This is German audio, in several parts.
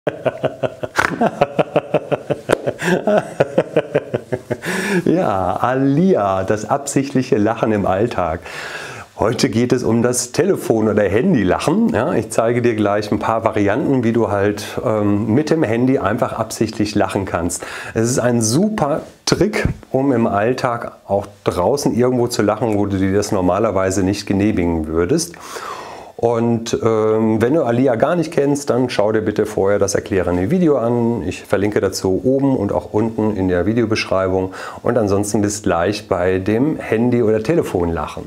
Ja, Alia, das absichtliche Lachen im Alltag. Heute geht es um das Telefon- oder Handylachen. Ja, ich zeige dir gleich ein paar Varianten, wie du halt mit dem Handy einfach absichtlich lachen kannst. Es ist ein super Trick, um im Alltag auch draußen irgendwo zu lachen, wo du dir das normalerweise nicht genehmigen würdest. Und wenn du Alia gar nicht kennst, dann schau dir bitte vorher das erklärende Video an. Ich verlinke dazu oben und auch unten in der Videobeschreibung. Und ansonsten bis gleich bei dem Handy- oder Telefonlachen.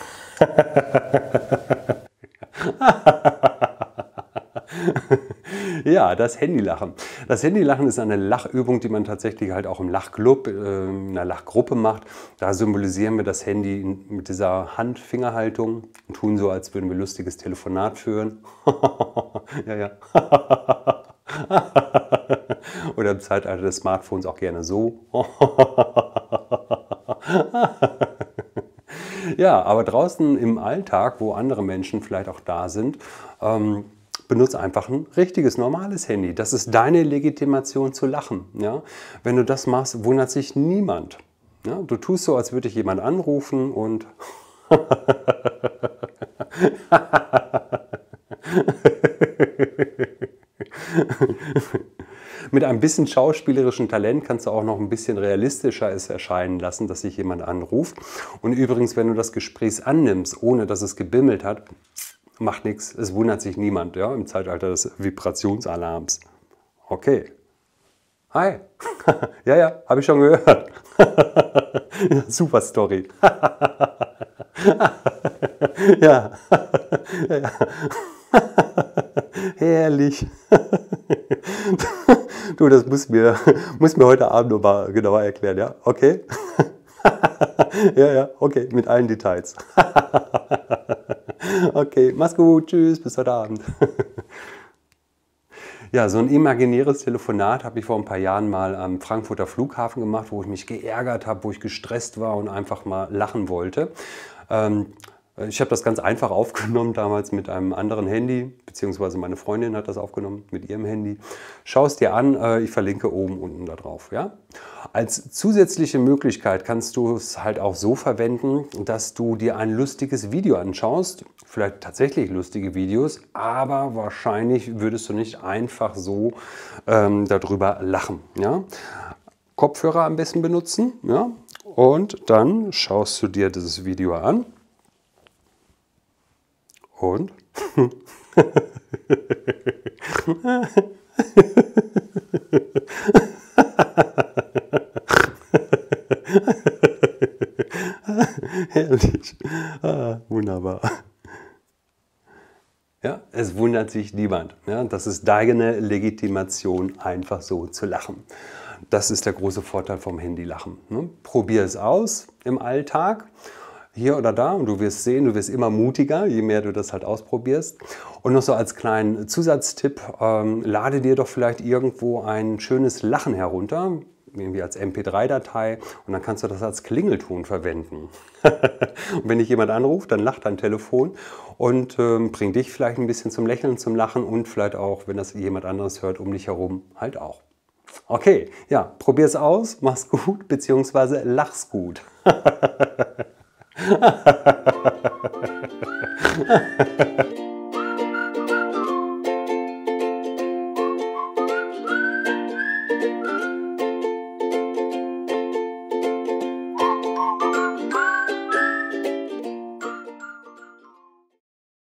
Ja, das Handylachen. Das Handylachen ist eine Lachübung, die man tatsächlich halt auch im Lachclub, in einer Lachgruppe macht. Da symbolisieren wir das Handy mit dieser Hand-Finger-Haltung und tun so, als würden wir ein lustiges Telefonat führen. Ja, ja. Oder im Zeitalter des Smartphones auch gerne so. Ja, aber draußen im Alltag, wo andere Menschen vielleicht auch da sind, benutze einfach ein richtiges, normales Handy. Das ist deine Legitimation zu lachen. Ja? Wenn du das machst, wundert sich niemand. Ja? Du tust so, als würde dich jemand anrufen und mit ein bisschen schauspielerischen Talent kannst du auch noch ein bisschen realistischer es erscheinen lassen, dass sich jemand anruft. Und übrigens, wenn du das Gespräch annimmst, ohne dass es gebimmelt hat, macht nichts, es wundert sich niemand, ja, im Zeitalter des Vibrationsalarms. Okay. Hi. Ja, ja, habe ich schon gehört. Super Story. Ja. Ja. Herrlich. Du, das muss mir heute Abend noch mal genauer erklären, ja? Okay? Ja, ja, okay, mit allen Details. Okay, mach's gut, tschüss, bis heute Abend. Ja, so ein imaginäres Telefonat habe ich vor ein paar Jahren mal am Frankfurter Flughafen gemacht, wo ich mich geärgert habe, wo ich gestresst war und einfach mal lachen wollte. Ich habe das ganz einfach aufgenommen damals mit einem anderen Handy, beziehungsweise meine Freundin hat das aufgenommen mit ihrem Handy. Schau es dir an, ich verlinke oben unten da drauf. Ja? Als zusätzliche Möglichkeit kannst du es halt auch so verwenden, dass du dir ein lustiges Video anschaust. Vielleicht tatsächlich lustige Videos, aber wahrscheinlich würdest du nicht einfach so darüber lachen. Ja? Kopfhörer am besten benutzen, ja? Und dann schaust du dir dieses Video an. Und? Herrlich. Ah, wunderbar. Ja, es wundert sich niemand. Ja, das ist deine Legitimation, einfach so zu lachen. Das ist der große Vorteil vom Handylachen. Ne? Probier es aus im Alltag. Hier oder da, und du wirst sehen, du wirst immer mutiger, je mehr du das halt ausprobierst. Und noch so als kleinen Zusatztipp, lade dir doch vielleicht irgendwo ein schönes Lachen herunter, irgendwie als MP3-Datei, und dann kannst du das als Klingelton verwenden. Und wenn dich jemand anruft, dann lacht dein Telefon und bringt dich vielleicht ein bisschen zum Lächeln, zum Lachen und vielleicht auch, wenn das jemand anderes hört, um dich herum, halt auch. Okay, ja, probier's aus, mach's gut, beziehungsweise lach's gut.